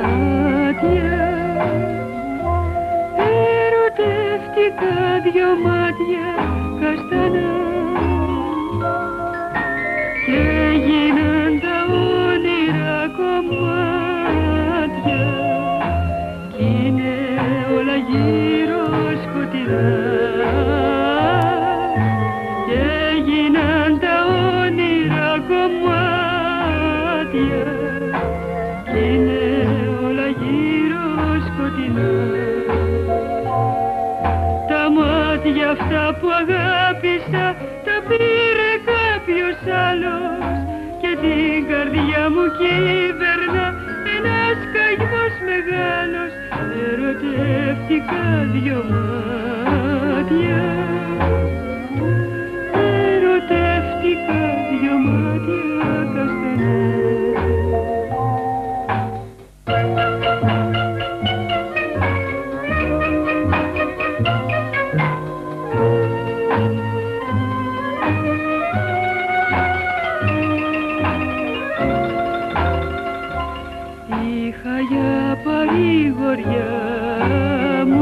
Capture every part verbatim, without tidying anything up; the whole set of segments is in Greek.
μάτια, ερωτεύτηκα δυο μάτια καστανά και έγιναν τα όνειρα κομμάτια κι είναι όλα γύρω σκοτεινά και έγιναν τα όνειρα κομμάτια κι είναι όλα γύρω σκοτεινά. Τα μάτια αυτά που αγάπησα τα πήρε κάποιος άλλος και την καρδιά μου κύβερνα ένας καημός μεγάλος. Ερωτεύτηκα δυο μάτια, ερωτεύτηκα δυο μάτια καστανά. Είχα για παρηγοριά μου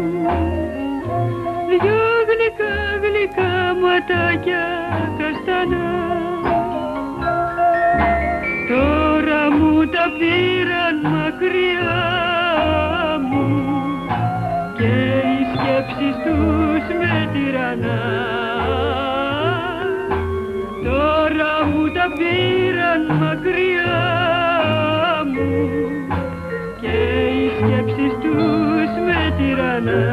δυο γλυκά γλυκά ματάκια καστανά. Τώρα μου τα πήραν μακριά μου και οι σκέψεις τους με τυραννά. Τώρα μου τα πήραν μακριά και οι σκέψεις τους με τυραννά.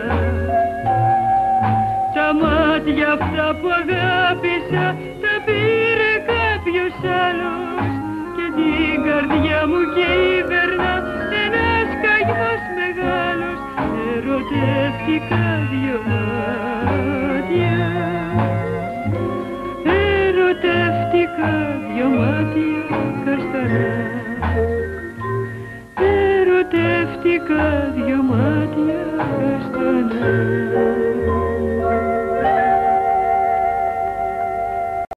Τα μάτια αυτά που αγάπησα τα πήρε κάποιος άλλος και την καρδιά μου κύβερνα ένας καημός μεγάλος. Ερωτεύτηκα δυο μάτια, ερωτεύτηκα δυο μάτια καστανά. Ερωτεύτηκα δυο μάτια καστανά.